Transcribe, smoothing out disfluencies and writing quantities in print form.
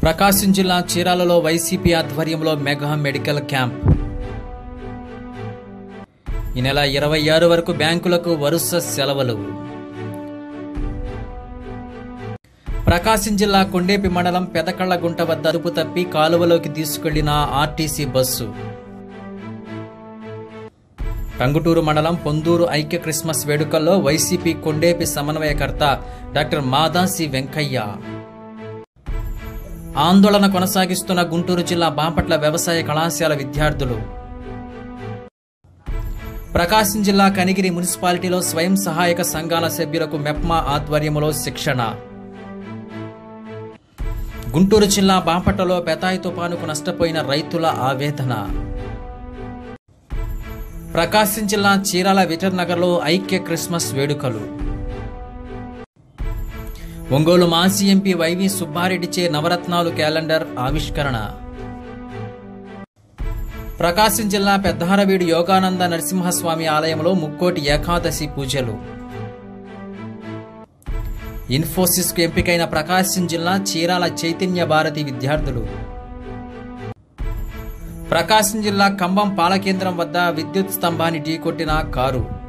ప్రకాశం జిల్లా చీరాలలో వైసీపీ ఆధ్వర్యంలో మెగా మెడికల్ క్యాంప్. ఈ నెల 26 వరకు బ్యాంకులకు వరుస సెలవులు. ప్రకాశం జిల్లా కొండేపి మండలం పెదకళ్లగుంట వద్ద అదుపు తప్పి కాలువలోకి తీసుకెళ్లిన ఆర్టీసీ బస్సు. టంగుటూరు మండలం పొందూరు ఐక్య క్రిస్మస్ వేడుకల్లో వైసీపీ కొండేపి సమన్వయకర్త డాక్టర్ మాదాసి వెంకయ్య. ఆందోళన కొనసాగిస్తున్న గుంటూరు జిల్లా బాపట్ల వ్యవసాయ కళాశాల విద్యార్థులు. ప్రకాశం జిల్లా కనిగిరి మున్సిపాలిటీలో స్వయం సహాయక సంఘాల సభ్యులకు మెప్మా ఆధ్వర్యంలో శిక్షణ. గుంటూరు జిల్లా బాపట్లలో పెతాయి తుపానుకు నష్టపోయిన రైతుల ఆవేదన. ప్రకాశం జిల్లా చీరాల విటర్ నగర్లో ఐక్య క్రిస్మస్ వేడుకలు. ఒంగోలు మాజీ ఎంపీ వైవి సుబ్బారెడ్డిచే నవరత్నాలు క్యాలెండర్ ఆవిష్కరణ. ప్రకాశం జిల్లా పెద్దారవీడు యోగానంద నరసింహస్వామి ఆలయంలో ముక్కోటి ఏకాదశి పూజలు. ఇన్ఫోసిస్ కు ఎంపికైన ప్రకాశం జిల్లా చీరాల చైతన్య భారతి విద్యార్థులు. ప్రకాశం జిల్లా కంబం పాలకేంద్రం వద్ద విద్యుత్ స్తంభాన్ని ఢీకొట్టిన కారు.